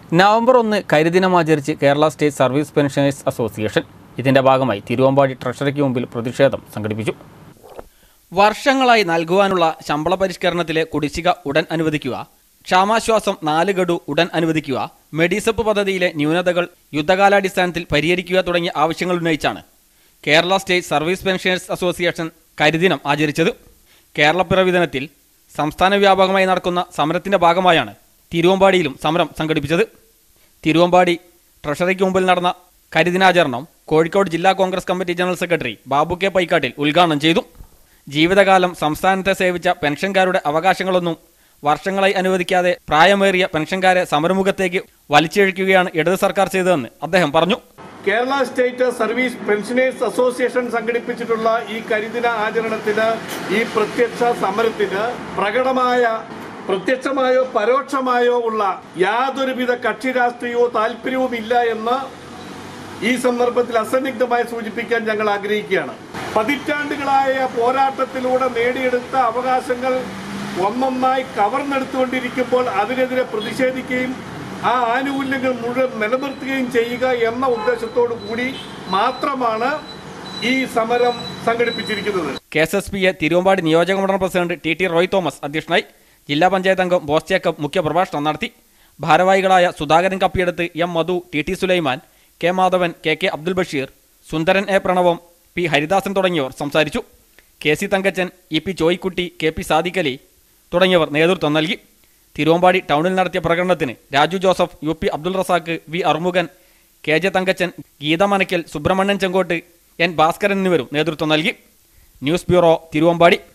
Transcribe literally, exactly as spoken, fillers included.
November ഒന്ന് കരിദിനം ആചരിച്ച് Kerala state service pensioners association ഇതിന്റെ ഭാഗമായി തിരുവമ്പാടി ട്രഷറിക്ക് മുമ്പിൽ പ്രതിഷേധം സംഘടിപ്പിച്ചു. വർഷങ്ങളായി നൽകുവാനുള്ള ശമ്പള പരിഷ്കരണത്തിലെ കുടിശ്ശിക ഉടൻ അനുവദിക്കുക, ക്ഷാമാശ്വാസം നാല് ഗഡു ഉടൻ അനുവദിക്കുക, മെഡിസപ്പ് പദ്ധതിയിലെ ന്യൂനതകൾ യുദ്ധകാലാടിസ്ഥാനത്തിൽ പരിഹരിക്കുക തുടങ്ങിയ ആവശ്യങ്ങൾ ഉന്നയിച്ചാണ് Kerala state service pensioners association കരിദിനം ആചരിച്ചത്. കേരളപ്പിറവി ദിനത്തിൽ സംസ്ഥാന വ്യാപകമായി നടക്കുന്ന സമരത്തിന്റെ ഭാഗമായാണ് തിരുവമ്പാടിയിലും സമരം സംഘടിപ്പിച്ചത്. തിരുവമ്പാടി ട്രഷറിക്ക് മുമ്പിൽ നടന്ന കരിദിനാചരണം കോഴിക്കോട് ജില്ലാ Congress committee general secretary Babu K Paikkattil ഉദ്ഘാടനം ചെയ്തു. ജീവിതകാലം സംസ്ഥാനത്തെ സേവിച്ച പെൻഷൻകാരുടെ അവകാശങ്ങളൊന്നും വർഷങ്ങളായി അനുവദിക്കാതെ പ്രായമേറിയ പെൻഷൻകാരെ സമരമുഖത്തേക്ക് വലിച്ചിഴക്കുകയാണ് ഇടത് സർക്കാർ ചെയ്തതെന്ന് അദ്ദേഹം പറഞ്ഞു. Kerala state service pensioners association സംഘടിപ്പിച്ചിട്ടുള്ള ഈ കരിദിന ആചരണത്തിന്, ഈ പ്രത്യക്ഷ സമരത്തിന് പ്രകടമായ പ്രത്യക്ഷമായോ പരോക്ഷമായോ ഉള്ള യാതൊരുവിധ കക്ഷി രാഷ്ട്രീയവും താല്പര്യവും ഇല്ല എന്ന് ഈ സന്ദർഭത്തിൽ അസന്നിഗ്ധമായി സൂചിപ്പിക്കാൻ ഞങ്ങൾ ആഗ്രഹിക്കുകയാണ്. പതിറ്റാണ്ടുകളായ പോരാട്ടത്തിലൂടെ നേടിയെടുത്ത അവകാശങ്ങൾ ഒന്നൊന്നായി കവർന്നെടുത്തുകൊണ്ടിരിക്കുമ്പോൾ അതിനെതിരെ പ്രതിഷേധിക്കുകയും ആ ആനുകൂല്യങ്ങൾ മുഴുവൻ നിലനിർത്തുകയും ചെയ്യുക എന്ന ഉദ്ദേശത്തോടു കൂടി മാത്രമാണ് ഈ സമരം സംഘടിപ്പിച്ചിരിക്കുന്നത്. K S S P A Thiruvambady നിയോജക മണ്ഡലം president T T Roy Thomas അധ്യക്ഷനായി. ജില്ലാ പഞ്ചായത്ത് അംഗം ബോസ് ജേക്കബ് മുഖ്യപ്രഭാഷണം നടത്തി. ഭാരവാഹികളായ Sudhakaran Kappiyeduthu, M Madhu, T T Sulaiman, K Madhavan, K K Abdul Basheer, Sundaran A Pranavam, P Haridasan തുടങ്ങിയവർ സംസാരിച്ചു. K C Thankachan, E P Choikutty, K P Sadiqali തുടങ്ങിയവർ നേതൃത്വം നൽകി. തിരുവമ്പാടി ടൗണിൽ നടത്തിയ പ്രകടനത്തിന് Raju Joseph, U P Abdul Razak, V Arumukhan, K J Thankachan, Geetha Manakkal, Subramanian Chenkott, N Bhaskaran എന്നിവരും നേതൃത്വം നൽകി. News bureau, Thiruvambady.